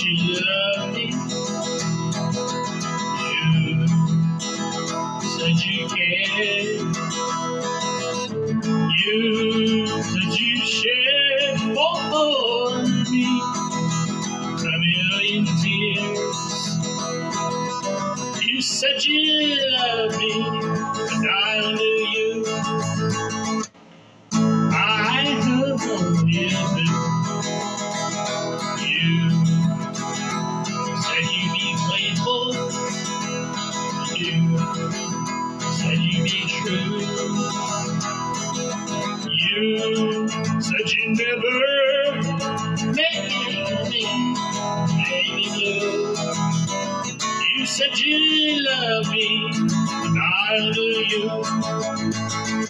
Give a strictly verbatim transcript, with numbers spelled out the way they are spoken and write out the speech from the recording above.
you love me. You said you cared. You said you shared for me a million tears. You said you loved me, and I love you. I have known you. You said you'd be faithful. You said you'd be true. You said you never made me, made me blue. You said you love me, and I love you.